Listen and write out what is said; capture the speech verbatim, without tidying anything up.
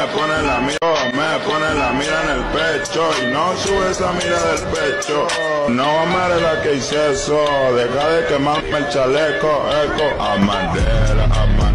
me pone la mira, me pone la mira en el pecho y no sube esa mira del pecho. No me la que hice eso, deja de quemarme el chaleco, eco. A Mandela, a Mandela.